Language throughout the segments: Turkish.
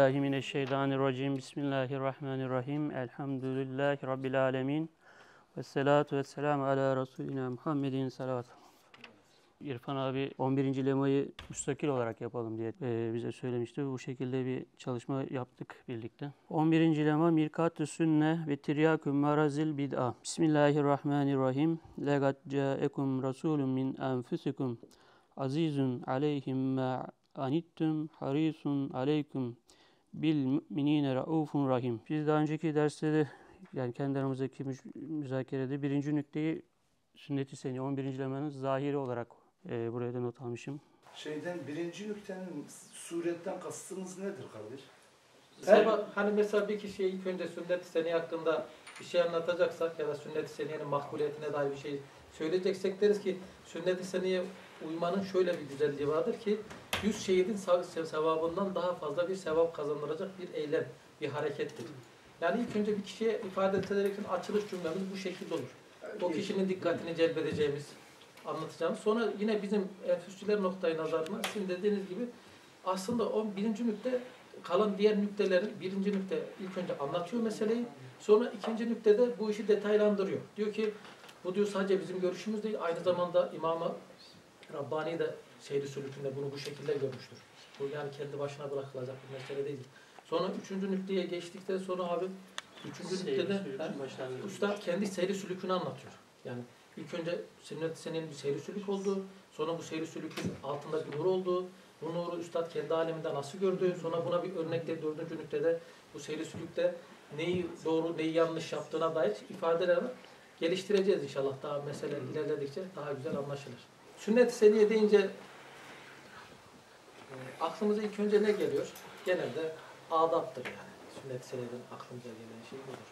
billahi mineşşeytanirracim. Bismillahirrahmanirrahim. Elhamdülillahi Rabbil alemin. Vessalatu vesselamu ala Resulina Muhammedin salavat. İrfan abi 11. lemayı müstakil olarak yapalım diye bize söylemişti. Bu şekilde bir çalışma yaptık birlikte. 11. lema Mirkat-ı Sünne ve Tiryakü Marazil Bid'a. Bismillahirrahmanirrahim. Legat câekum rasulun min enfusikum azizun aleyhim ma anittum harisun aleyküm bil müminine raufun rahim. Biz daha önceki derste de yani kendi aramızdaki müzakerede birinci nükteyi sünnet-i seniye 11. lemanın zahiri olarak buraya da not almışım. Birinci nüktenin suretten kastınız nedir kardeş? Hani mesela bir kişiye ilk önce sünnet-i seniye hakkında bir şey anlatacaksak ya da sünnet-i seniyenin makbuliyetine dair bir şey söyleyeceksek deriz ki sünnet-i seniyeye uymanın şöyle bir güzelliği vardır ki 100 şehidin sevabından daha fazla bir sevap kazandıracak bir eylem, bir harekettir. Yani ilk önce bir kişiye ifade ederken açılış cümlemiz bu şekilde olur. O kişinin dikkatini celbedeceğimiz, anlatacağımız. Sonra yine bizim enfüsçüler noktayı nazarına sizin dediğiniz gibi aslında o birinci nükte kalan diğer nüktelerin birinci nükte ilk önce anlatıyor meseleyi. Sonra ikinci nüktede bu işi detaylandırıyor. Diyor ki bu diyor sadece bizim görüşümüz değil, aynı zamanda İmam-ı Rabbani de Seyri Sülükü'nde bunu bu şekilde görmüştür. Bu yani kendi başına bırakılacak bir mesele değil. Sonra üçüncü nükteye geçtikten sonra abi üçüncü nüktede usta kendi Seyri Sülükü'nü anlatıyor. Yani ilk önce sünnet-i seniyenin bir seyri sülük olduğu, sonra bu seyri sülükün altında bir nur olduğu, bu nuru üstad kendi aleminde nasıl gördüğü, sonra buna bir örnekle dördüncü nüktede bu seyri sülükte neyi doğru, neyi yanlış yaptığına dair ifadeler geliştireceğiz inşallah. Daha mesele ilerledikçe daha güzel anlaşılır. Sünnet-i seniye deyince aklımıza ilk önce ne geliyor? Genelde adaptır yani. Sünnet-i seniyeden aklımıza gelen şey budur.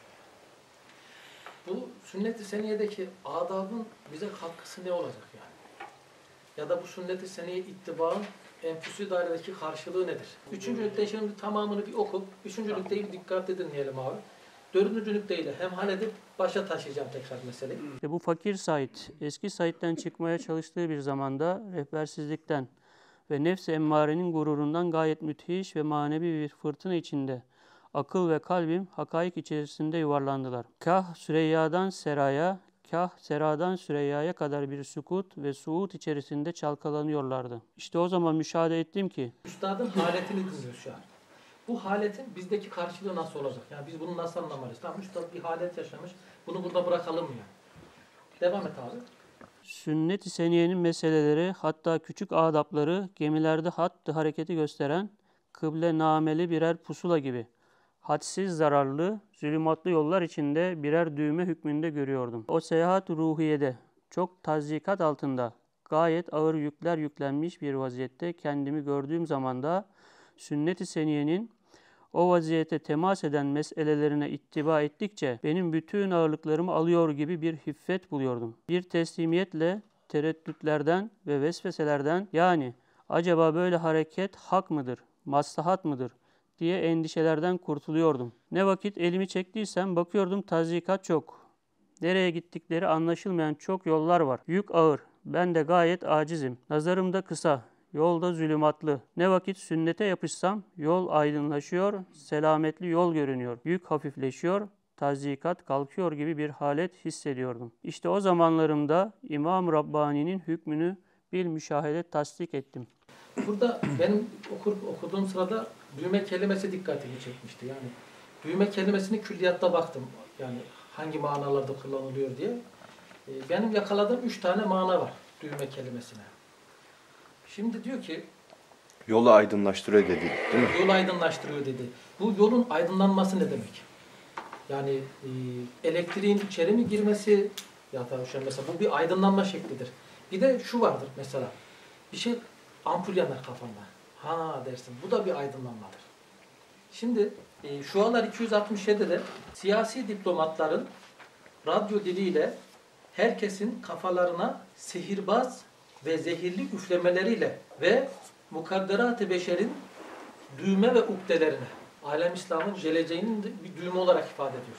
Bu sünnet-i seniyedeki adabın bize katkısı ne olacak yani? Ya da bu sünnet-i seniye ittibaın enfüsü dairedeki karşılığı nedir? Üçüncü nükte şimdi tamamını bir okup, üçüncü nükteyi bir dikkatle dinleyelim abi. Dördüncü nükteyle hemhal edip başa taşıyacağım tekrar meseleyi. Bu fakir Said, eski Said'den çıkmaya çalıştığı bir zamanda rehbersizlikten ve nefs-i emmarenin gururundan gayet müthiş ve manevi bir fırtına içinde akıl ve kalbim hakaik içerisinde yuvarlandılar. Kah Süreyya'dan Sera'ya, kah Sera'dan Süreyya'ya kadar bir sükut ve suud içerisinde çalkalanıyorlardı. İşte o zaman müşahede ettim ki Üstadın haletini dinliyoruz şu an. Bu haletin bizdeki karşılığı nasıl olacak? Yani biz bunu nasıl anlamalıyız? Tamam, üstad bir halet yaşamış. Bunu burada bırakalım mı yani? Devam et abi. Sünnet-i seniyenin meseleleri, hatta küçük adapları gemilerde hattı hareketi gösteren kıble nameli birer pusula gibi hadsiz zararlı, zulümatlı yollar içinde birer düğme hükmünde görüyordum. O seyahat ruhiyede çok tazikat altında gayet ağır yükler yüklenmiş bir vaziyette kendimi gördüğüm zamanda sünnet-i seniyenin o vaziyete temas eden meselelerine ittiba ettikçe benim bütün ağırlıklarımı alıyor gibi bir hiffet buluyordum. Bir teslimiyetle tereddütlerden ve vesveselerden yani acaba böyle hareket hak mıdır, maslahat mıdır diye endişelerden kurtuluyordum. Ne vakit elimi çektiysem bakıyordum tazikat çok. Nereye gittikleri anlaşılmayan çok yollar var. Yük ağır. Ben de gayet acizim. Nazarım da kısa. Yolda zulümatlı. Ne vakit sünnete yapışsam yol aydınlaşıyor, selametli yol görünüyor. Yük hafifleşiyor, tazikat kalkıyor gibi bir halet hissediyordum. İşte o zamanlarımda İmam Rabbani'nin hükmünü bir müşahede tasdik ettim. Burada benim okuduğum sırada düğme kelimesi dikkatimi çekmişti. Yani düğme kelimesini külliyatta baktım. Yani hangi manalarda kullanılıyor diye. Benim yakaladığım 3 tane mana var düğme kelimesine. Şimdi diyor ki yolu aydınlaştırıyor dedi, değil mi? Yolu aydınlaştırıyor dedi. Bu yolun aydınlanması ne demek? Yani elektriğin içeri mi girmesi ya da mesela bu bir aydınlanma şeklidir. Bir de şu vardır mesela. Bir şey ampul yanar kafanda. Ha dersin. Bu da bir aydınlanmadır. Şimdi şu anlar 267'de siyasi diplomatların radyo diliyle herkesin kafalarına sihirbaz ve zehirli üflemeleriyle ve mukadderat-ı beşerin düğme ve ukdelerine alem İslam'ın geleceğinin bir düğme olarak ifade ediyor.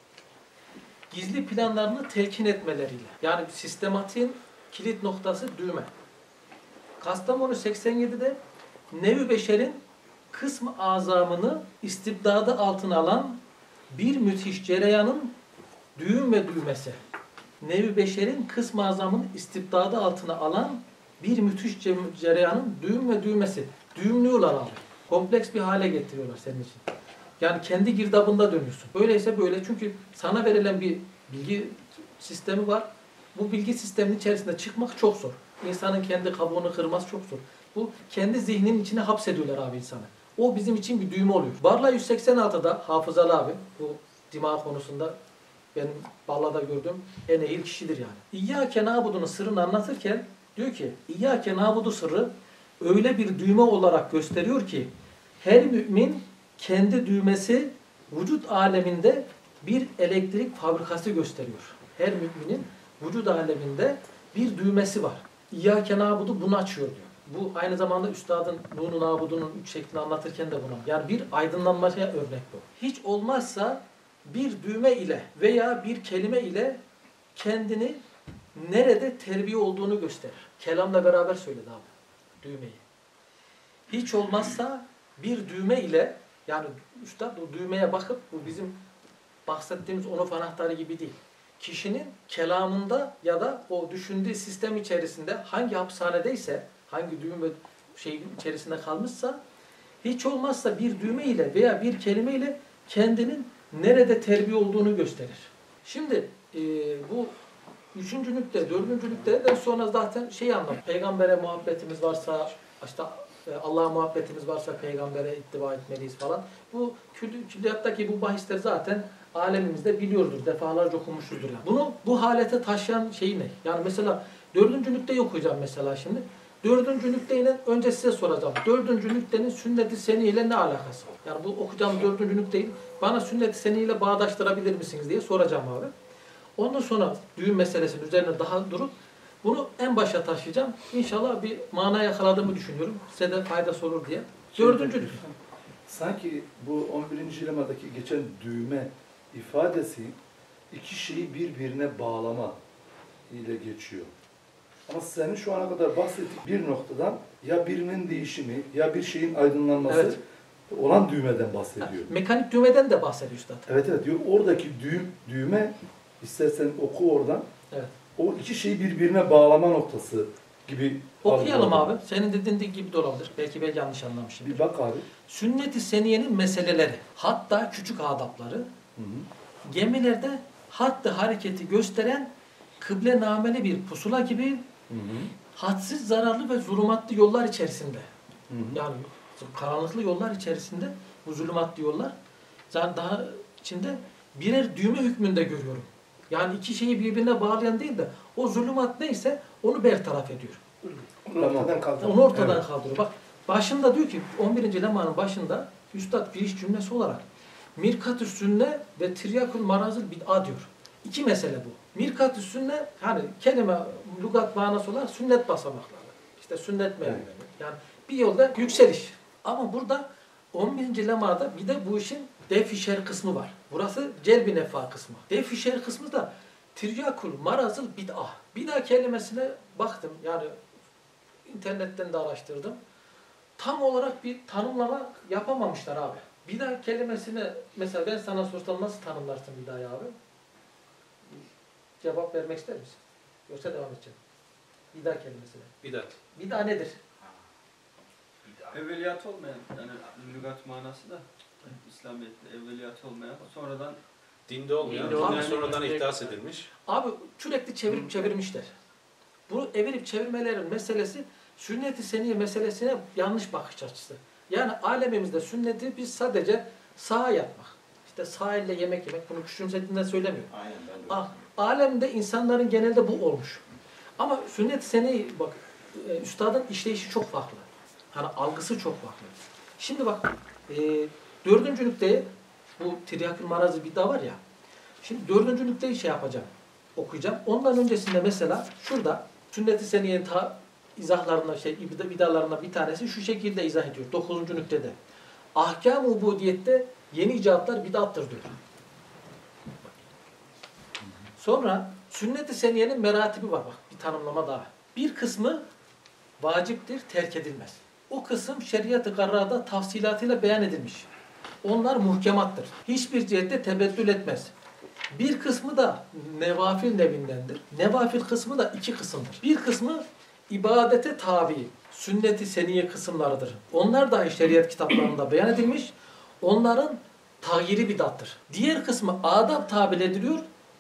Gizli planlarını telkin etmeleriyle. Yani sistematiğin kilit noktası düğme. Kastamonu 87'de Nevi Beşer'in kısmı azamını istibdadı altına alan bir müthiş cereyanın düğüm ve düğmesi. Nevi beşerin kısmı azamını istibdadı altına alan bir müthiş cereyanın düğüm ve düğmesi. Düğümlüyorlar abi. Kompleks bir hale getiriyorlar senin için. Yani kendi girdabında dönüyorsun. Böyleyse böyle, çünkü sana verilen bir bilgi sistemi var. Bu bilgi sisteminin içerisinde çıkmak çok zor. İnsanın kendi kabuğunu kırması çok zor. Bu kendi zihninin içine hapsediyorlar abi insanı. O bizim için bir düğme oluyor. Barla 186'da Hafızalı abi, bu dima konusunda benim Barla'da gördüğüm en ehil kişidir yani. İyyâke nâbudunun sırrını anlatırken diyor ki, İyyâke nâbudu sırrı öyle bir düğme olarak gösteriyor ki her mümin kendi düğmesi vücut aleminde bir elektrik fabrikası gösteriyor. Her müminin vücut aleminde bir düğmesi var. İyyâke nâbudu bunu açıyor diyor. Bu aynı zamanda Üstad'ın Nun-u Nâbudu'nun 3 şeklini anlatırken de buna. Yani bir aydınlanmaya örnek bu. Hiç olmazsa bir düğme ile veya bir kelime ile kendini nerede terbiye olduğunu gösterir. Kelamla beraber söyledi abi düğmeyi. Hiç olmazsa bir düğme ile, yani Üstad o düğmeye bakıp, bu bizim bahsettiğimiz onuf anahtarı gibi değil. Kişinin kelamında ya da o düşündüğü sistem içerisinde hangi hapishanedeyse, hangi düğüm ve şeyin içerisinde kalmışsa, hiç olmazsa bir düğme ile veya bir kelime ile kendinin nerede terbiye olduğunu gösterir. Şimdi bu 3. nükte, 4. nükteden sonra zaten anlat. Peygambere muhabbetimiz varsa, işte Allah'a muhabbetimiz varsa peygambere ittiba etmeliyiz falan. Bu külliyattaki bu bahisler zaten alemimizde biliyordur. Defalarca okumuşuzdur yani. Bunu bu halete taşıyan şey ne? Yani mesela 4. nükteyi okuyacağım mesela şimdi. 4. nükteyle önce size soracağım. 4. nüktenin sünnet-i seni ile ne alakası var? Yani bu okuyacağım 4. nükteyi bana sünnet-i seni ile bağdaştırabilir misiniz diye soracağım abi. Ondan sonra düğün meselesinin üzerine daha durup bunu en başa taşıyacağım. İnşallah bir mana yakaladığımı düşünüyorum. Size de faydası olur diye. 4. nükte. Sanki bu 11. lemadaki geçen düğme ifadesi iki şeyi birbirine bağlama ile geçiyor. Ama senin şu ana kadar bahsettiğin bir noktadan ya birinin değişimi ya bir şeyin aydınlanması, Evet, olan düğmeden bahsediyor. mekanik düğmeden de bahsediyor Üstad. Evet diyor. Oradaki düğme istersen oku oradan. Evet. O iki şeyi birbirine bağlama noktası gibi. Okuyalım algıladım. abi. Senin dediğin gibi de olabilir. Belki ben yanlış anlamışım. Bir bak abi. Sünnet-i seniyenin meseleleri, hatta küçük adapları, gemilerde hattı hareketi gösteren kıble nameli bir pusula gibi hadsiz zararlı ve zulümatlı yollar içerisinde. Yani karanlıklı yollar içerisinde, bu zulümatlı yollar daha içinde birer düğme hükmünde görüyorum. Yani iki şeyi birbirine bağlayan değil de o zulümat neyse onu bertaraf ediyor. Onu ortadan kaldırıyor. Onu ortadan kaldırıyor. Bak başında diyor ki 11. lemanın başında Üstad giriş cümlesi olarak mirkat-ı sünne ve tiryakul marazil bid'a diyor. İki mesele bu. Mirkat-ı sünne, hani kelime lügat manası olarak sünnet basamakları. İşte sünnet merdiveni. Yani bir yolda yükseliş. Ama burada 11. lemada bir de bu işin def-i şer kısmı var. Burası celb-i nefa kısmı. Def-i şer kısmı da tiryakul marazil bid'a. Bid'a kelimesine baktım. Yani internetten de araştırdım. Tam olarak bir tanımlama yapamamışlar abi. Bid'a kelimesine mesela ben sana sorsam nasıl tanımlarsın bid'a'yı abi? Cevap vermek ister misin? Yoksa devam edeceğim. Bid'a kelimesine. Bidat. Bid'a nedir? Evveliyat olmayan, yani lügat manası da İslamiyet'te evveliyat olmayan, sonradan Dinde olmayan, Dinde dinden olmayan, sonradan ihdas edilmiş. Abi sürekli çevirip çevirmişler. Bu evirip çevirmelerin meselesi sünnet-i seniye meselesine yanlış bakış açısı. Yani alemimizde sünneti biz sadece sağa yatmak, İşte sağ elle yemek yemek, bunu küçümsediğinden söylemiyorum. Aynen ben de. Alemde insanların genelde bu olmuş. Ama sünnet-i seniye bak, üstadın işleyişi çok farklı. Hani algısı çok farklı. Şimdi bak 4. nükteye bu tiryakül marazı bid'a var ya. Şimdi 4. nükteyi yapacağım. Okuyacağım. Ondan öncesinde mesela şurada sünnet-i seniyenin izahlarına bid'alarına bir tanesi şu şekilde izah ediyor. 9. nüktede. Ahkâm-ı ubudiyette yeni icatlar bid'attır diyor. Sonra sünnet-i seniyenin meratibi var bak. Bir tanımlama daha. Bir kısmı vaciptir, terk edilmez. O kısım şeriat-ı karrada tafsilatıyla beyan edilmiş. Onlar muhkemattır. Hiçbir cihette tebeddül etmez. Bir kısmı da nevafil nevindendir. Nevafil kısmı da iki kısımdır. Bir kısmı ibadete tabi, sünnet-i seniye kısımlarıdır. Onlar da şeriat kitaplarında beyan edilmiş. Onların tagyiri bidattır. Diğer kısmı adab tabir ediliyor.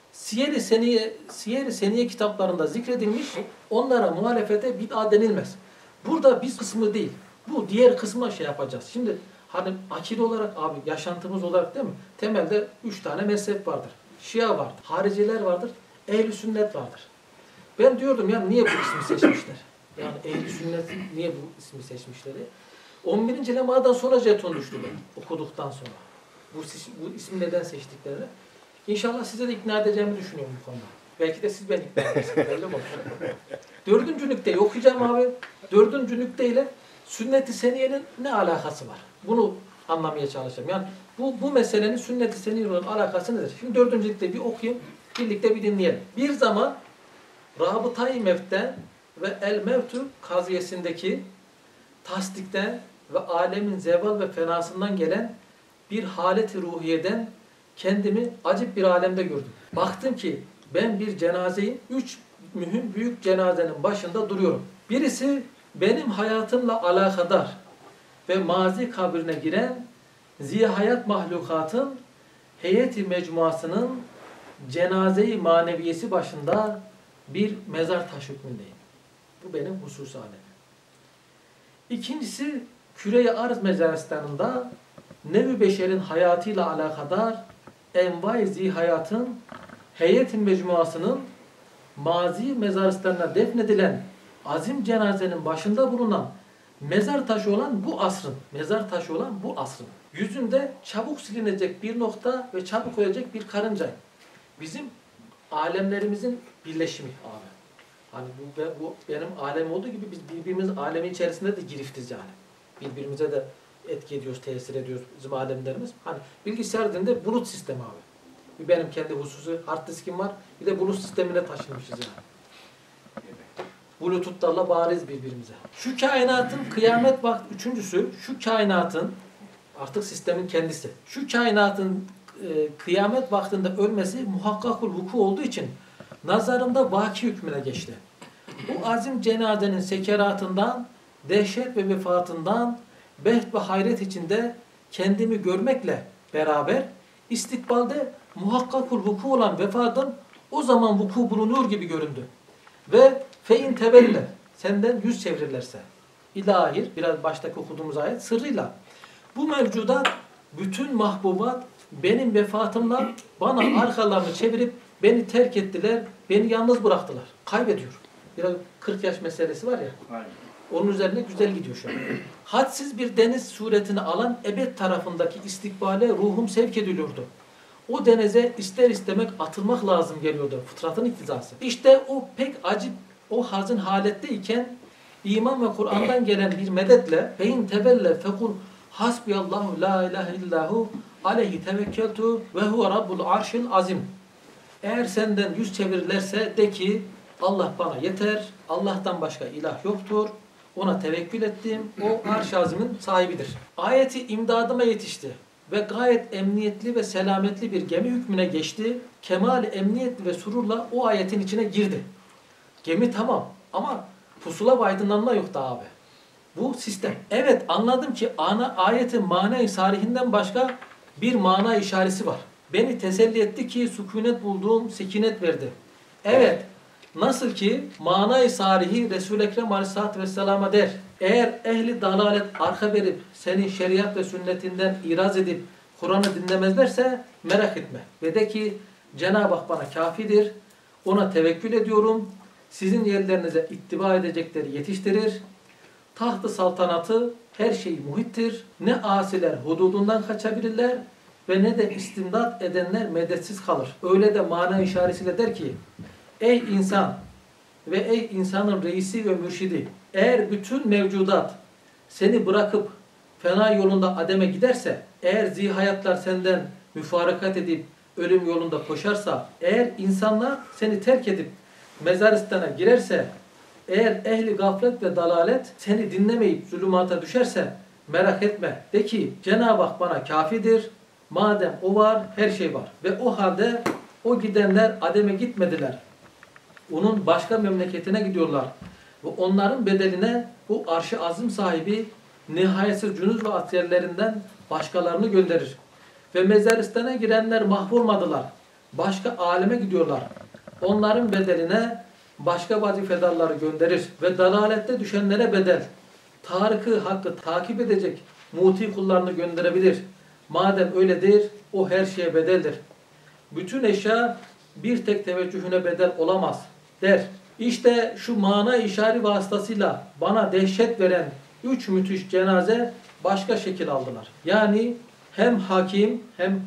Siyer-i seniye kitaplarında zikredilmiş. Onlara muhalefete bid'a denilmez. Burada biz kısmı değil. Bu diğer kısmına şey yapacağız. Şimdi hani akide olarak abi yaşantımız olarak değil mi? Temelde 3 tane mezhep vardır. Şia vardır, hariciler vardır, ehl-i sünnet vardır. Ben diyordum ya niye bu ismi seçmişler? Yani ehl-i sünnet niye bu ismi seçmişleri? 11. lemadan sonra jeton düştü ben okuduktan sonra. Bu ismi neden seçtiklerini. İnşallah size de ikna edeceğimi düşünüyorum bu konuda. Belki de siz beni ikna edersiniz. Belli mi? 4. nükteyi okuyacağım abi. 4. nükte ile sünnet-i seniyenin ne alakası var? Bunu anlamaya çalışacağım. Yani bu meselenin sünnet-i seniyenin alakası nedir? Şimdi 4. nükteyi bir okuyayım. Birlikte bir dinleyelim. Bir zaman Rabıta-i Mevt'ten ve El-Mevtü kaziyesindeki tasdikten ve alemin zeval ve fenasından gelen bir halet-i ruhiyeden kendimi acip bir alemde gördüm. Baktım ki ben bir cenazeyim, 3 mühim büyük cenazenin başında duruyorum. Birisi benim hayatımla alakadar ve mazi kabrine giren zihayat mahlukatın heyeti mecmuasının cenaze-i maneviyesi başında bir mezar taşı hükmündeyim. Bu benim husus alemim. İkincisi küre-i arz mezaristanında nev-i beşerin hayatıyla alakadar envai zihayatın heyet-i mecmuasının mazi mezaristanına defnedilen azim cenazenin başında bulunan mezar taşı olan bu asrın yüzünde çabuk silinecek bir nokta ve çabuk ölecek bir karınca. Bizim alemlerimizin birleşimi abi. Hani bu benim alem olduğu gibi biz birbirimiz alemin içerisinde de giriftiz yani. Birbirimize de etki ediyoruz, tesir ediyoruz bizim alemlerimiz. Hani bilgisayar dilinde bulut sistemi abi. Bir benim kendi hususi hard diskim var. Bir de bulut sistemine taşınmışız yani. Bluetooth'larla bariz birbirimize. Şu kainatın kıyamet vakti, üçüncüsü şu kainatın artık sistemin kendisi. Şu kainatın kıyamet vaktinde ölmesi muhakkakul vuku olduğu için nazarımda vaki hükmüne geçti. Bu azim cenazenin sekeratından, dehşet ve vefatından, beht ve hayret içinde kendimi görmekle beraber istikbalde muhakkakul vuku olan vefatın o zaman vuku bulunur gibi göründü. Ve fein tevelle senden yüz çevirirlerse ilahir biraz baştaki okuduğumuz ayet sırrıyla bu mevcudat bütün mahbubat benim vefatımla bana arkalarını çevirip beni terk ettiler, beni yalnız bıraktılar. Kaybediyor. Biraz 40 yaş meselesi var ya. Aynen. Onun üzerine güzel gidiyor şu an. Hadsiz bir deniz suretini alan ebed tarafındaki istikbale ruhum sevk ediliyordu. O denize ister istemek atılmak lazım geliyordu. Fıtratın iktizası. İşte o pek acip, o hazin haletteyken iman ve Kur'an'dan gelen bir medetle fein tevelle fekul hasbiyallahu la ilahe illahu aleyhi tevekkeltu ve huve rabbul arşil azim. Eğer senden yüz çevirirlerse de ki Allah bana yeter, Allah'tan başka ilah yoktur, ona tevekkül ettim, o arş-ı azimin sahibidir. Ayeti imdadıma yetişti ve gayet emniyetli ve selametli bir gemi hükmüne geçti. Kemal emniyetli ve sururla o ayetin içine girdi. Gemi tamam ama pusula ve aydınlanma yok da abi. Bu sistem. Evet anladım ki ayetin mana-i sarihinden başka bir mana işaresi var. Beni teselli etti ki sükunet bulduğum sekinet verdi. Evet, nasıl ki mana-i sarihi Resul-i Ekrem Aleyhisselatü Vesselam'a der. Eğer ehli dalalet arka verip senin şeriat ve sünnetinden iraz edip Kur'an'ı dinlemezlerse merak etme. Ve de ki Cenab-ı Hak bana kafidir. Ona tevekkül ediyorum. Sizin yerlerinize ittiba edecekleri yetiştirir. Taht-ı saltanatı her şey muhittir. Ne asiler hududundan kaçabilirler ve ne de istimdat edenler medetsiz kalır. Öyle de mana işaretiyle der ki ey insan ve ey insanın reisi ve mürşidi, eğer bütün mevcudat seni bırakıp fena yolunda ademe giderse, eğer zihayatlar senden müfarakat edip ölüm yolunda koşarsa, eğer insanlar seni terk edip mezaristana girerse, eğer ehli gaflet ve dalalet seni dinlemeyip zulümata düşerse merak etme. De ki Cenab-ı Hak bana kafidir. Madem o var, her şey var. Ve o halde o gidenler Adem'e gitmediler. Onun başka memleketine gidiyorlar. Ve onların bedeline bu arş-ı azim sahibi nihayetsiz cünüz ve atyerlerinden başkalarını gönderir. Ve mezaristana girenler mahvolmadılar. Başka aleme gidiyorlar. Onların bedeline başka vazifedarları gönderir. Ve dalalette düşenlere bedel. Tarık-ı hakkı takip edecek muti kullarını gönderebilir. Madem öyledir, o her şeye bedeldir. Bütün eşya bir tek teveccühüne bedel olamaz der. İşte şu mana işari vasıtasıyla bana dehşet veren 3 müthiş cenaze başka şekil aldılar. Yani hem hakim,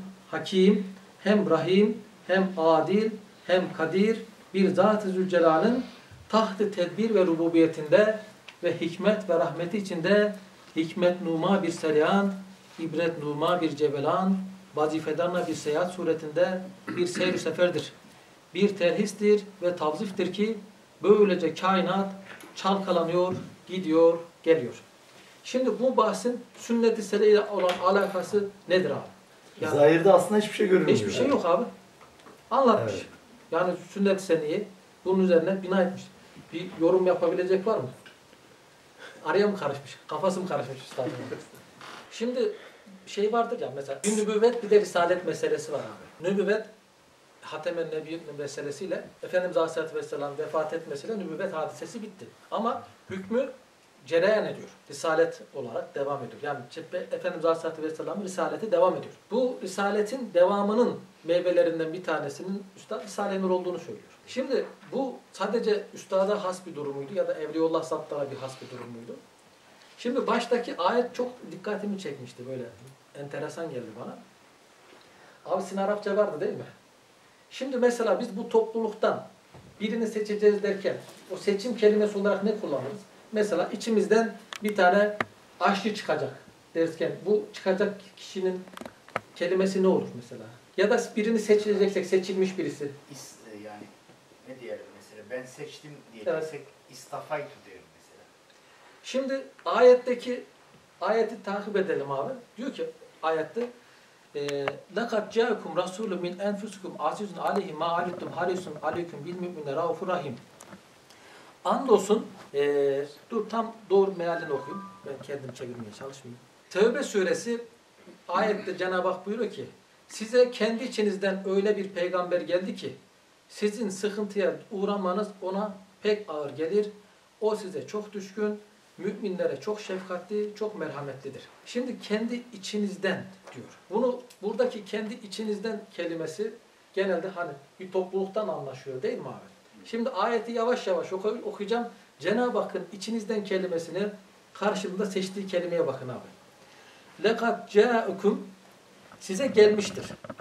hem rahim, hem adil, hem kadir bir Zat-ı Zülcelal'ın taht-ı tedbir ve rububiyetinde ve hikmet ve rahmeti içinde hikmet numa bir seryan, ibret numa bir cebelan, vazifedarına bir seyahat suretinde bir seyr-i seferdir. Bir terhistir ve tavziftir ki böylece kainat çalkalanıyor, gidiyor, geliyor. Şimdi bu bahsin sünnet-i sene ile olan alakası nedir abi? Yani, Zahirde aslında hiçbir şey görünmüyor. hiçbir şey yok abi. Anlatmış. Evet. Yani sünnet-i seneyi bunun üzerine bina etmiş. Bir yorum yapabilecek var mı? Araya mı karışmış? Kafası mı karışmış üstadın? Şimdi şey vardır ya mesela bir nübüvvet bir de risalet meselesi var abi. Nübüvvet Hatem-en Nebi meselesiyle Efendimiz Aleyhisselatü Vesselam vefat etmesiyle nübüvvet hadisesi bitti. Ama hükmü cereyan ediyor. Risalet olarak devam ediyor. Yani Efendimiz Aleyhisselatü Vesselam'ın risaleti devam ediyor. Bu risaletin devamının meyvelerinden bir tanesinin Üstad Risale-i Nur olduğunu söylüyor. Şimdi bu sadece Üstad'a has bir durumuydu ya da Evliyaullah Zattar'a bir has bir durumuydu. Şimdi baştaki ayet çok dikkatimi çekmişti böyle. Enteresan geldi bana. Abi sizin Arapça vardı değil mi? Şimdi mesela biz bu topluluktan birini seçeceğiz derken o seçim kelimesi olarak ne kullanırız? Mesela içimizden bir tane aşçı çıkacak derken bu çıkacak kişinin kelimesi ne olur mesela? Ya da birini seçeceksek seçilmiş birisi. Yani ne diyelim mesela ben seçtim diyeceksek evet. İstafaytu diyorum mesela. Şimdi ayeti takip edelim abi. Diyor ki ayette لَقَدْ جَاءَكُمْ رَسُولٌ مِنْ اَنْفُسِكُمْ عَزِيزٌ عَلَيْهِ مَا عَلِمْتُمْ حَرِيصٌ عَلَيْكُمْ بِالْمُؤْمِنِينَ رَءُوفٌ رَحِيمٌ. Andolsun, dur tam doğru mealini okuyayım. Ben kendim çevirmeye çalışmayayım. Tevbe suresi ayette Cenab-ı Hak buyuruyor ki size kendi içinizden öyle bir peygamber geldi ki sizin sıkıntıya uğramanız ona pek ağır gelir. O size çok düşkün, müminlere çok şefkatli, çok merhametlidir. Şimdi kendi içinizden diyor. Bunu buradaki kendi içinizden kelimesi genelde hani bir topluluktan anlaşıyor değil mi abi? Şimdi ayeti yavaş yavaş okuyacağım. Cenab-ı Hakk'ın içinizden kelimesini karşılığında seçtiği kelimeye bakın abi. لَقَدْ جَاءَكُمْ size gelmiştir.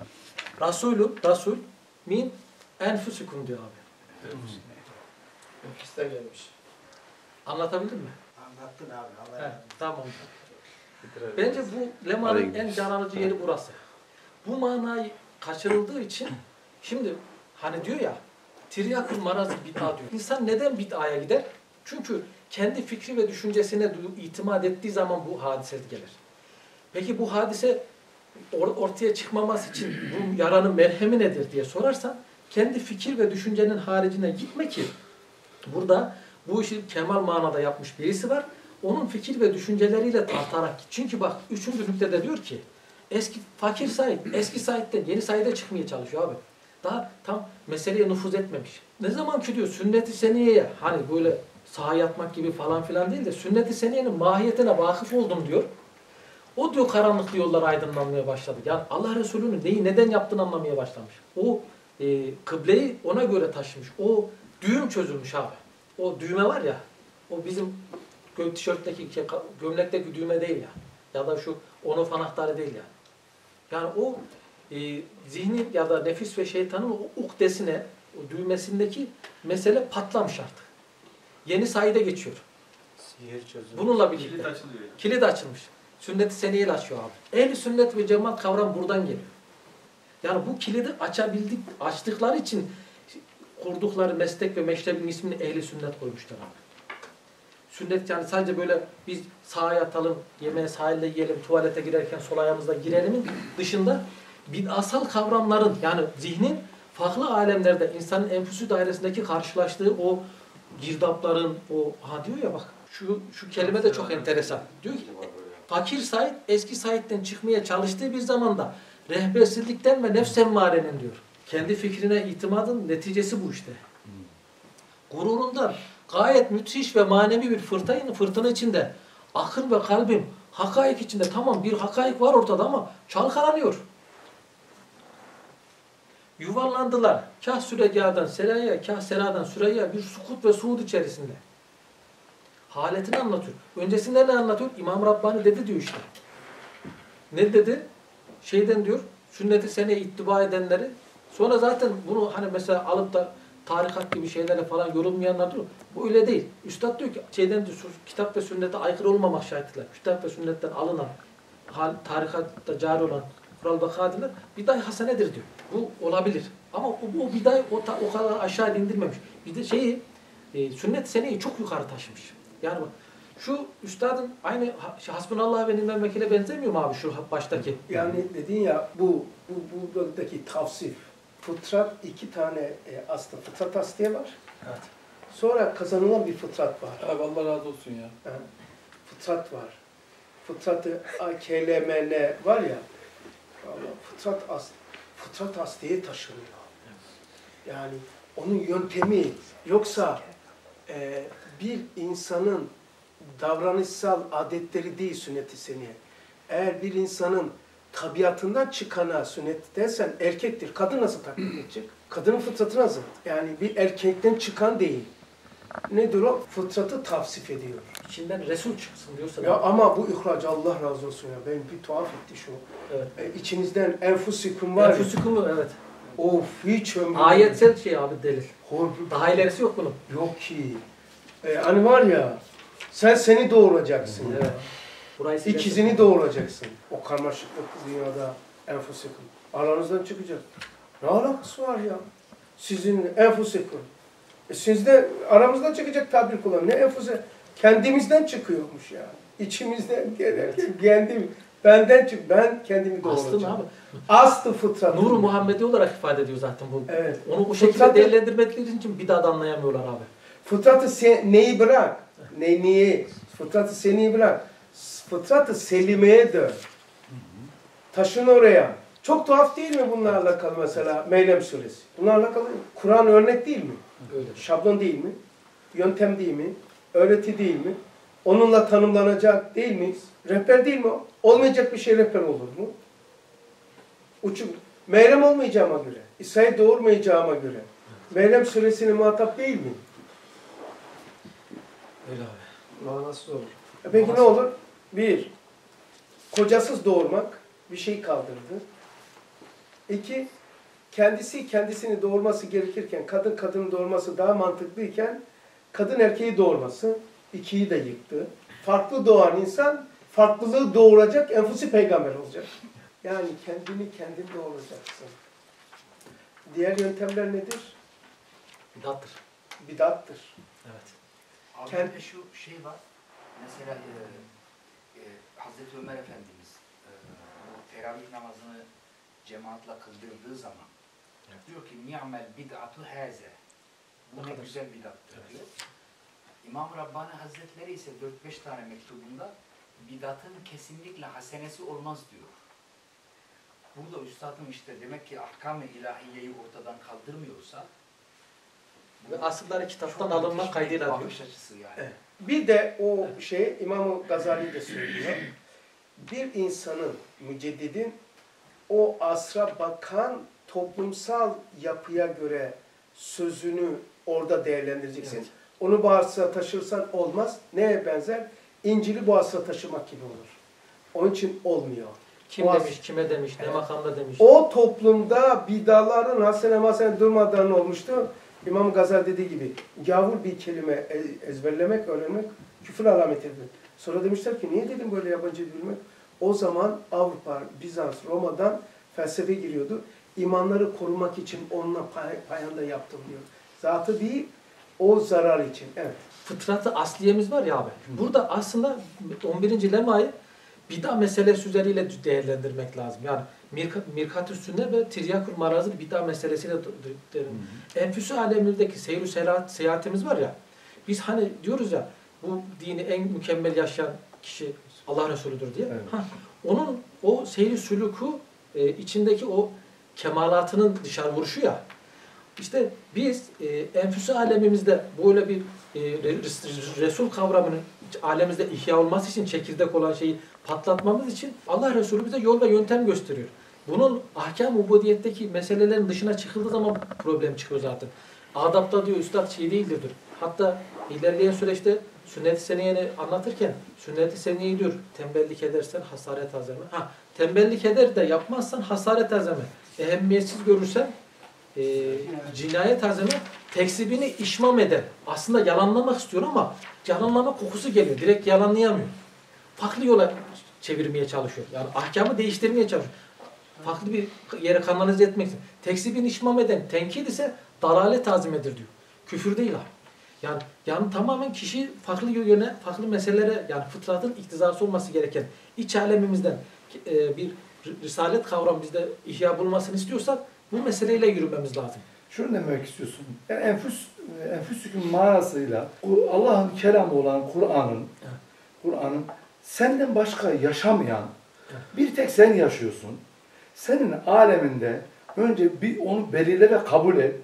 Rasul min enfusikum diyor abi. Nefisten gelmiş. Anlatabildim mi? Anlattın abi. Evet, tamam. Bence bu lemanın en can alıcı yeri burası. Bu manayı kaçırıldığı için şimdi hani diyor ya tiryakul marazı bid'a diyor. İnsan neden bid'aya gider? Çünkü kendi fikri ve düşüncesine itimat ettiği zaman bu hadise gelir. Peki bu hadise ortaya çıkmaması için bu yaranın merhemi nedir diye sorarsan kendi fikir ve düşüncenin haricine gitme ki burada bu işi kemal manada yapmış birisi var. Onun fikir ve düşünceleriyle tartarak git. Çünkü bak 3. nüktede diyor ki eski fakir Said, eski Said'den yeni Said'e çıkmaya çalışıyor abi. Daha tam meseleye nüfuz etmemiş. Ne zaman ki diyor sünnet-i seniyeye hani böyle sağa yatmak gibi falan filan değil de sünnet-i seniyenin mahiyetine vakıf oldum diyor. O diyor karanlıklı yollar aydınlanmaya başladı. Yani Allah Resulü'nün neyi neden yaptığını anlamaya başlamış. O kıbleyi ona göre taşımış. O düğüm çözülmüş abi. O düğme var ya, o bizim tişörtteki, gömlekteki düğme değil ya. Ya da şu on-off anahtarı değil yani. Yani o zihni ya da nefis ve şeytanın o ukdesine, o düğmesindeki mesele patlamış artık. Yeni sayıda geçiyor. Bununla birlikte. Kilit açılıyor. Kilit açılmış. Sünnet-i seniyeyle açıyor abi. Ehl-i sünnet ve cemaat kavram buradan geliyor. Yani bu kilidi açtıkları için kurdukları meslek ve meşrebin ismini ehl-i sünnet koymuşlar abi. sünnet yani sadece böyle biz sağa yatalım, yemeğe sahilde yiyelim, tuvalete girerken sol ayağımızla girelim dışında bid'asal kavramların yani zihnin farklı alemlerde insanın enfüsü dairesindeki karşılaştığı o girdapların diyor ya bak şu kelime de çok enteresan. Diyor ki fakir Said eski Said'den çıkmaya çalıştığı bir zamanda rehbersizlikten ve nefs emmarenin diyor. Kendi fikrine itimadın neticesi bu işte. Gururundan gayet müthiş ve manevi bir fırtına içinde akıl ve kalbim hakaik içinde tamam bir hakaik var ortada ama çalkalanıyor. Yuvarlandılar. Kah süregâdan seraya, kah seradan süreyya bir sukut ve suud içerisinde. Haletini anlatıyor. Öncesinde ne anlatıyor? İmam Rabbani dedi diyor işte. Ne dedi? Şeyden diyor, sünnet-i seneye ittiba edenleri. Sonra zaten bunu hani mesela alıp da tarikat gibi şeylerle falan yorulmayanlar diyor. Bu öyle değil. Üstad diyor ki diyor, kitap ve sünnete aykırı olmamak şartıyla, kitap ve sünnetten alınan, tarikatta cari olan kural ve kaideler bid'ay hasenedir diyor. Bu olabilir. Ama bu bid'ay o kadar aşağı indirmemiş. Bir de sünnet-i seneyi çok yukarı taşımış. Yani bak şu üstadın aynı hasbunallah ve ni'mel vekile benzemiyor mu abi şu baştaki? Yani dedin ya buradaki tavsif. Fıtrat iki tane aslında fıtrat asliye var. Evet. Sonra kazanılan bir fıtrat var. Abi Allah razı olsun ya. Yani fıtrat var. Fıtratı KLMN var ya. Fıtrat asliye taşınıyor. Yani onun yöntemi yoksa bir insanın davranışsal adetleri değil sünnet-i seniye. Eğer bir insanın tabiatından çıkana sünnet dersen erkektir. Kadın nasıl taklit edecek? Kadının fıtratı nasıl? Yani bir erkekten çıkan değil. Nedir o? Fıtratı tavsif ediyor. İçinden Resul çıksın diyorsa. Ya ama bu ihraç Allah razı olsun ya. Benim bir tuhaf etti şu. Evet. İçinizden enfusikum var ya. Enfusikum evet. Of hiç ömrüm. Ayetsel abi delil. Korkunç. Daha ilerisi yok bunun. Yok ki. Hani var ya, seni doğuracaksın. Evet. Burayı İkizini doğuracaksın. O karmaşıklık dünyada enfusikum. Aranızdan çıkacak. Ne alakası var ya? Sizin enfusikum. Sizde aramızdan çıkacak tabir kullan. Ne enfusikum? Kendimizden çıkıyormuş yani. İçimizden kendim. Benden çık. Ben kendimi doğuracağım. Aslında abi. Aslı fıtrat. Nur-u Muhammedi olarak ifade ediyor zaten bu. Evet. Onu bu şekilde değerlendirmekleri için bir daha da anlayamıyorlar abi. Fıtratı neyi bırak? Neyi? Fıtratı seni bırak. Fıtratı selimeye dön. Taşın oraya. Çok tuhaf değil mi bunlarla alakalı mesela Meryem suresi? Bunlarla alakalı Kur'an örnek değil mi? Öyle. Şablon değil mi? Yöntem değil mi? Öğreti değil mi? Onunla tanımlanacak değil miyiz? Rehber değil mi o? Olmayacak bir şey rehber olur mu? Meryem olmayacağıma göre, İsa'yı doğurmayacağıma göre Meryem suresine muhatap değil mi? Öyle abi. Manasız olur. Peki ne olur? Bir, kocasız doğurmak bir şey kaldırdı. İki, kendisini doğurması gerekirken kadın kadını doğurması daha mantıklıyken kadın erkeği doğurması ikiyi de yıktı. Farklı doğan insan farklılığı doğuracak enfusi peygamber olacak. Yani kendin doğuracaksın. Diğer yöntemler nedir? Bidattır. Bidattır. Evet. Abi şu şey var. Mesela Hazreti Ömer Efendimiz bu teravih namazını cemaatle kıldırdığı zaman diyor ki ni'mel bid'atu haze. Bu ne güzel bid'attır diyor. İmam Rabbani Hazretleri ise 4-5 tane mektubunda bid'atın kesinlikle hasenesi olmaz diyor. Burada üstadım işte demek ki ahkam-ı ilahiyeyi ortadan kaldırmıyorsa Ve asılları kitaptan alınma kaydıyla diyor. bakış açısı yani. Evet. Bir de o İmam Gazali de söylüyor. Bir insanın, müceddidin o asra bakan toplumsal yapıya göre sözünü orada değerlendireceksin. Evet. Onu bu asra taşırsan olmaz. Neye benzer? İncil'i bu asra taşımak gibi olur. Onun için olmuyor. Kim demiş, kime demiş, ne makamda demiş. O toplumda bidaların hasene durmadan olmuştu. İmam Gazali dediği gibi gavur bir kelime ezberlemek, öğrenmek küfür alametidir. Sonra demişler ki niye dedim böyle yabancı dil bilmek? O zaman Avrupa, Bizans, Roma'dan felsefe giriyordu. İmanları korumak için onunla payanda yaptım diyor. Zatı değil, O zarar için. Evet. Fıtratı asliyemiz var ya abi. Burada aslında 11. lemayı bid'a meselesi üzeriyle değerlendirmek lazım. Yani mirkat-ı sünne ve tiryakul marazil bid'a meselesiyle enfüs-ü alemimizdeki seyr-ü seyahatimiz var ya. Biz hani diyoruz ya bu dini en mükemmel yaşayan kişi Allah Resulüdür diye. Evet. Onun o seyri sülûkü içindeki o kemalatının dışarı vuruşu ya. İşte biz enfüs-ü alemimizde böyle bir Resul kavramının alemimizde ihya olması için çekirdek olan şeyi patlatmamız için Allah Resulü bize yol ve yöntem gösteriyor. Bunun ahkam-ı ubudiyetteki meselelerin dışına çıkıldığı zaman problem çıkıyor zaten. Adapta diyor üstad şey değildir diyor. Hatta ilerleyen süreçte sünnet-i seniyeni anlatırken sünnet-i seniyeyi diyor tembellik edersen hasaret azame. Tembellik eder de yapmazsan hasaret azame. Ehemmiyetsiz görürsen cinayet azami teksibini işmam eden. Aslında yalanlamak istiyor ama yalanlama kokusu geliyor. Direkt yalanlayamıyor. Farklı yola çevirmeye çalışıyor. Yani ahkamı değiştirmeye çalışıyor. Farklı bir yere kanalize etmek için. Teksibini işmam eden tenkit ise dalalet azimedir diyor. Küfür değil ha. Yani tamamen kişi farklı yöne, farklı meselelere yani fıtratın iktizası olması gereken iç alemimizden bir risalet kavramı bizde ihya bulmasını istiyorsak bu meseleyle yürümemiz lazım. Şunu demek istiyorsun. Yani enfüsükün manasıyla Allah'ın kelamı olan Kur'an'ın senden başka yaşamayan bir tek sen yaşıyorsun. Senin aleminde önce onu belirle ve kabul et.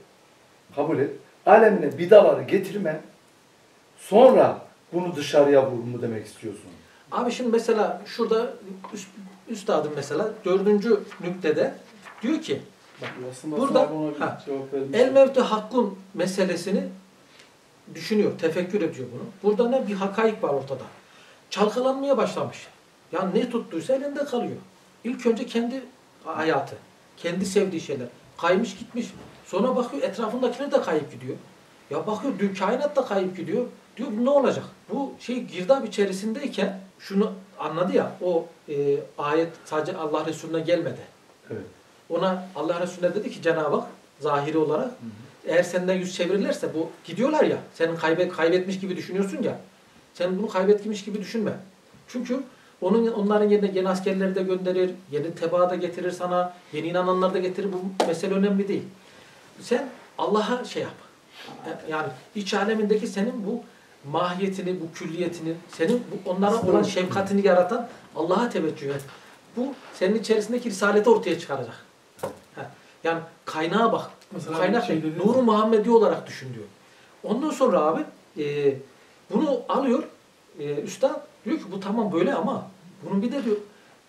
Alemine bidaları getirme. Sonra bunu dışarıya vur mu demek istiyorsun? Abi şimdi mesela şurada üstadım mesela 4. nüktede diyor ki burada el mevtu hakkun meselesini düşünüyor, tefekkür ediyor bunu. Burada ne bir hakaik var ortada. Çalkalanmaya başlamış. Yani ne tuttuysa elinde kalıyor. İlk önce kendi hayatı, kendi sevdiği şeyler. Kaymış gitmiş. Sonra bakıyor etrafındakiler de kayıp gidiyor. Ya bakıyor dün kainat da kayıp gidiyor. Diyor ne olacak? Bu girdap içerisindeyken şunu anladı ya o ayet sadece Allah Resulüne gelmedi. Evet. Ona Allah Resulüne dedi ki Cenab-ı Hak zahiri olarak eğer senden yüz çevirirlerse bu gidiyorlar ya senin kaybetmiş gibi düşünüyorsun ya sen bunu kaybetmiş gibi düşünme. Çünkü onların yerine yeni askerleri de gönderir, yeni tebaa da getirir sana, yeni inananlar da getirir. Bu mesele önemli değil. Sen Allah'a şey yap. Yani iç alemindeki senin bu mahiyetini, bu külliyetini, senin onlara olan şefkatini yaratan Allah'a teveccüh et. Bu senin içerisindeki risaleti ortaya çıkaracak. Yani kaynağa bak. Mesela Kaynak Nur-u Muhammedi olarak düşün diyor. Ondan sonra abi bunu alıyor üstad diyor ki bu tamam böyle ama bunun bir de diyor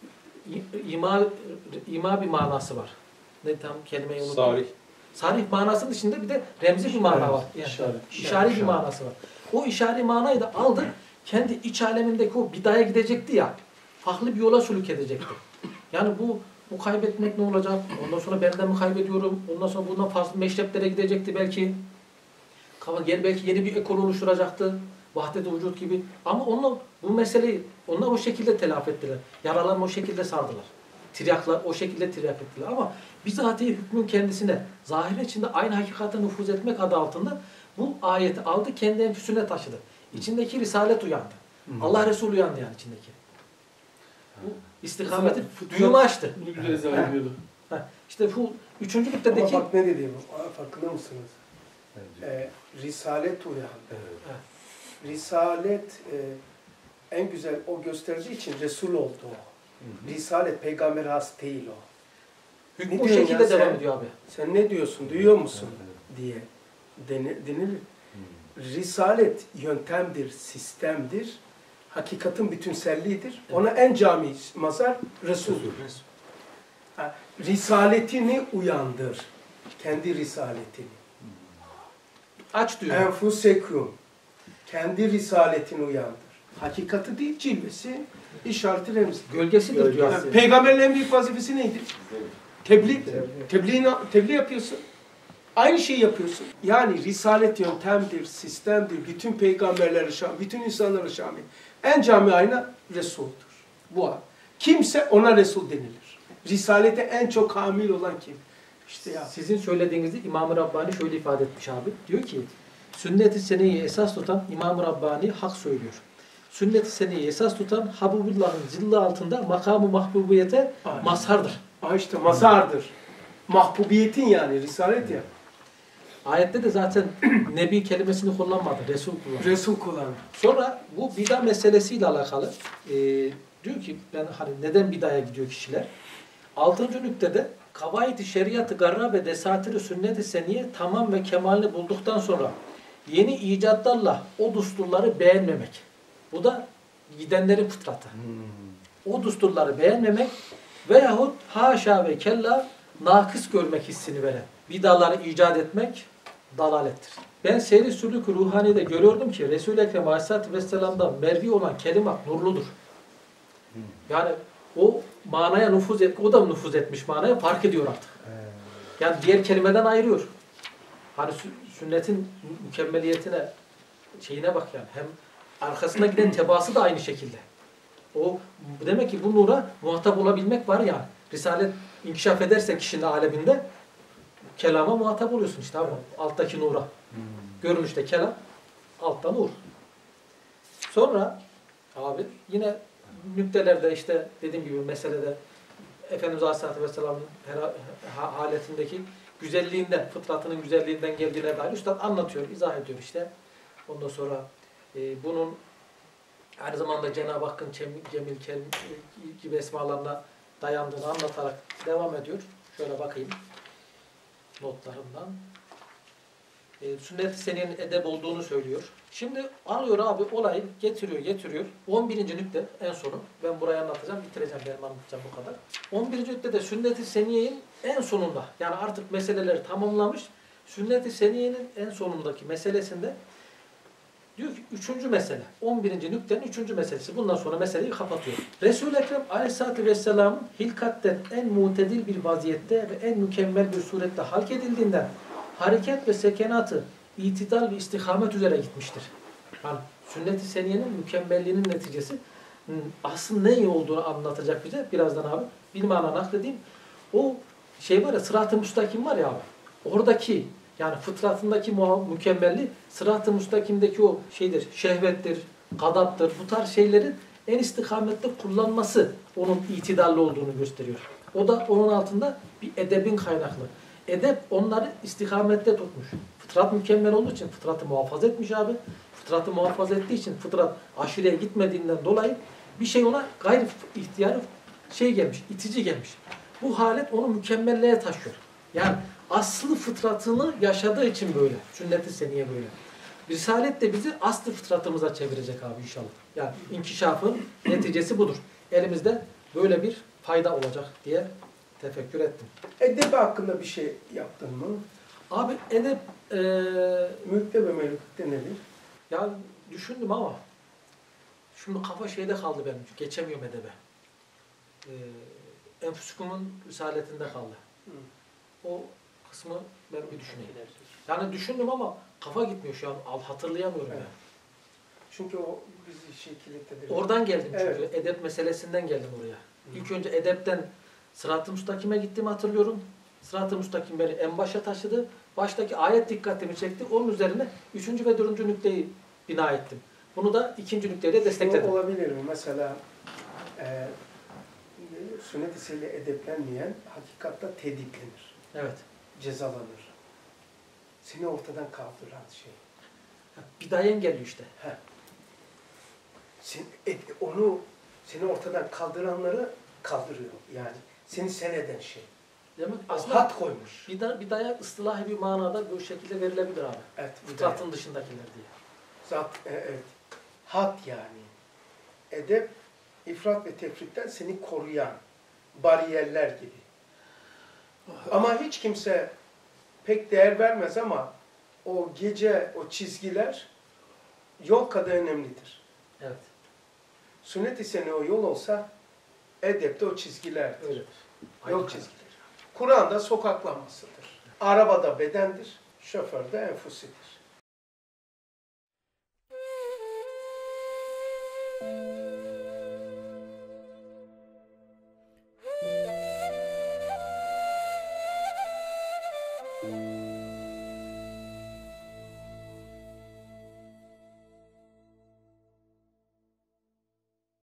ima bir manası var. Ne tam kelimeyi unuttum. Sarih. Sarih manasının dışında bir de remzi bir mana var. Yani işari bir manası var. O işari manayı da aldı. Kendi iç alemindeki o bidaya gidecekti ya. Farklı bir yola sülük edecekti. Yani bu kaybetmek ne olacak? Ondan sonra benden mi kaybediyorum? Ondan sonra bundan farklı meşreplere gidecekti belki. Belki yeni bir ekol oluşturacaktı. Vahdet-i vücut gibi. Ama bu meseleyi onlar o şekilde telafi ettiler. Yaralarını o şekilde sardılar. Tiryaklar o şekilde tiryak ettiler. Ama bizatihi hükmün kendisine zahir içinde aynı hakikate nüfuz etmek adı altında bu ayeti aldı kendi enfüsüne taşıdı. İçindeki risalet uyandı. Allah Resulü uyandı yani içindeki. Bu istikameti düğümü açtı. Bunu güzel izah ediyordu. İşte bu 3. nüktedeki... Ama bak ne dediğim, farkında mısınız? Risalet uyandı. Evet. Risalet en güzel o gösterdiği için Resul oldu o. Risalet peygamber has değil o. Hükmü Ne o diyorsun şekilde ya devam sen? ediyor abi. Sen ne diyorsun, duyuyor musun diye denilir. Risalet yöntemdir, sistemdir. Hakikatin bütünselliğidir. Ona en cami mazhar Resul'dür. Risaletini uyandır. Kendi risaletini. Aç diyor. Enfusekum. Kendi risaletini uyandır. Hakikati değil, cilvesi, işareti remzi. Gölgesidir diyor. Yani peygamberin en büyük vazifesi neydi? Tebliğ. Tebliğ yapıyorsun. Aynı şeyi yapıyorsun. Yani risalet yöntemdir, sistemdir. Bütün peygamberlere şamil, bütün insanlara şamil. En cami ayna Resul'dur. Bu. Kimse ona Resul denilir. Risalete en çok hamil olan kim? İşte ya. Sizin söylediğinizde İmam-ı Rabbani şöyle ifade etmiş abi. Diyor ki Sünnet-i Seniyye'yi esas tutan İmam-ı Rabbani hak söylüyor. Sünnet-i Seniyye'yi esas tutan Habibullah'ın zilli altında makamı mahbubiyete mazhardır. İşte mazhardır. Mahbubiyetin yani Risalet ya. Ayette de zaten Nebi kelimesini kullanmadı. Resul kullandı. Resul kullandı. Sonra bu bida meselesiyle alakalı diyor ki ben hani neden bidaya gidiyor kişiler? 6. nüktede kavaid-i şeriatı garrabe desatiri sünnet-i seniye tamam ve kemalini bulduktan sonra yeni icatlarla o düsturları beğenmemek. Bu da gidenlerin fıtratı. O düsturları beğenmemek veyahut haşa ve kella nakıs görmek hissini veren bidaları icat etmek dalalettir. Ben seyri sülük-ü ruhanide görüyordum ki Resul-i Ekrem Aleyhisselatü Vesselam'dan mervi olan kelimat nurludur. Yani o manaya nüfuz o da nüfuz etmiş manaya fark ediyor artık. Yani diğer kelimeden ayırıyor. Hani sünnetin mükemmeliyetine şeyine bak yani. Hem arkasına giden tebaası da aynı şekilde. O demek ki bu nura muhatap olabilmek var yani. Risalet inkişaf ederse kişinin aleminde kelama muhatap oluyorsun işte abi. Alttaki nura. Görünüşte kelam, altta nur. Sonra abi yine nüktelerde işte dediğim gibi meselede Efendimiz Aleyhisselatü Vesselam'ın haletindeki güzelliğinden, fıtratının güzelliğinden geldiğine dair Üstad anlatıyor, izah ediyor işte. Ondan sonra bunun aynı zamanda Cenab-ı Hakk'ın Cemil, Kerim gibi esmalarına dayandığını anlatarak devam ediyor. Şöyle bakayım notlarımdan. Sünnet-i Seniyye'nin edeb olduğunu söylüyor. Şimdi alıyor abi olayı getiriyor. 11. nükte en sonu. Ben burayı anlatacağım, bitireceğim, benim anlatacağım bu kadar. 11. nüktede Sünnet-i Seniyye'nin en sonunda, yani artık meseleleri tamamlamış, Sünnet-i Seniyye'nin en sonundaki meselesinde diyor ki 3. mesele, 11. nüktenin 3. meselesi. Bundan sonra meseleyi kapatıyor. Resul-i Ekrem Aleyhisselatü Vesselam'ın hilkatten en mutedil bir vaziyette ve en mükemmel bir surette halk edildiğinden hareket ve sekenatı itidal ve istikamet üzere gitmiştir. Yani sünnet-i seniyenin mükemmelliğinin neticesi aslında ne olduğunu anlatacak bize. Birazdan abi bir mana nakledeyim. O şey var ya, sırat-ı müstakim var ya abi. Oradaki yani fıtratındaki mükemmelliği sırat-ı müstakimdeki o şeydir, şehvettir, gadaptır. Bu tarz şeylerin en istikamette kullanması onun itidalli olduğunu gösteriyor. O da onun altında bir edebin kaynaklı. Edep onları istikamette tutmuş. Fıtrat mükemmel olduğu için fıtratı muhafaza etmiş abi. Fıtratı muhafaza ettiği için fıtrat aşırıya gitmediğinden dolayı bir şey ona gayri ihtiyarı gelmiş, itici gelmiş. Bu halet onu mükemmelliğe taşıyor. Yani aslı fıtratını yaşadığı için böyle. Sünnet-i seniye böyle. Risalet de bizi aslı fıtratımıza çevirecek abi inşallah. Yani inkişafın neticesi budur. Elimizde böyle bir fayda olacak diye tefekkür ettim. Edeb hakkında bir şey yaptın mı? Abi edep Mülkte ve melükte nedir? yani düşündüm ama şimdi kafa şeyde kaldı benim. Geçemiyorum edebe. Enfüsükum'un risaletinde kaldı. O kısmı ben bir düşüneyim. Yani düşündüm ama kafa gitmiyor şu an. Hatırlayamıyorum Evet. yani. Çünkü o bizi kilitledir. Oradan geldim çünkü. Evet. Edep meselesinden geldim oraya. İlk önce edepten Sırat-ı Müstakim'e gittiğimi hatırlıyorum. Sırat-ı Müstakim beni en başa taşıdı. Baştaki ayet dikkatimi çekti. Onun üzerine 3. ve 4. nükteyi bina ettim. Bunu da 2. nükteyle destekledim. O olabilir mi? Mesela sünnet-i seniyye edeplenmeyen hakikatta tediplenir. Evet. Cezalanır. Seni ortadan kaldıran şey. Bidaya engelliyor işte. Seni ortadan kaldıranları kaldırıyor. Yani seni sen eden şey. Demek O aslında hat koymuş. bidaya ıslahi bir manada bu şekilde verilebilir abi. Evet. Fıtratın dışındakiler diye. Evet. Hat yani. Edep, ifrat ve tefritten seni koruyan bariyerler gibi. Ama hiç kimse pek değer vermez ama o gece, o çizgiler yol kadar önemlidir. Evet. Sünnet-i seniyye o yol olsa edepte o çizgilerdir. Öyledir. Yol çizgileri. Kur'an'da sokak lambasıdır. Arabada bedendir, şoförde enfusidir.